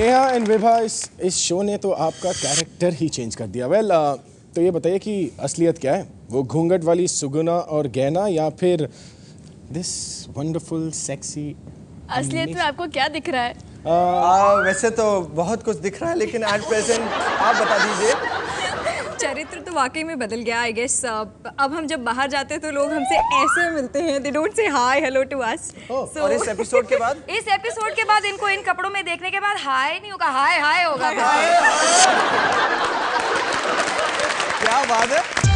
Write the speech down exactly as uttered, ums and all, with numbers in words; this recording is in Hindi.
नेहा एंड विभा, इस इस शो ने तो आपका कैरेक्टर ही चेंज कर दिया। वेल well, uh, तो ये बताइए कि असलियत क्या है? वो घूंघट वाली सुगुना और गहना या फिर दिस वंडरफुल सेक्सी? असलियत में आपको क्या दिख रहा है? आ, आ, वैसे तो बहुत कुछ दिख रहा है, लेकिन एट प्रेजेंट आप बता दीजिए। चरित्र तो वाकई में बदल गया आई गेस। अब हम जब बाहर जाते हैं तो लोग हमसे ऐसे मिलते हैं, they don't say hi hello to us. और इस एपिसोड के बाद इस एपिसोड के बाद इनको इन कपड़ों में देखने के बाद हाय नहीं होगा, हाय हाय होगा। क्या बात है।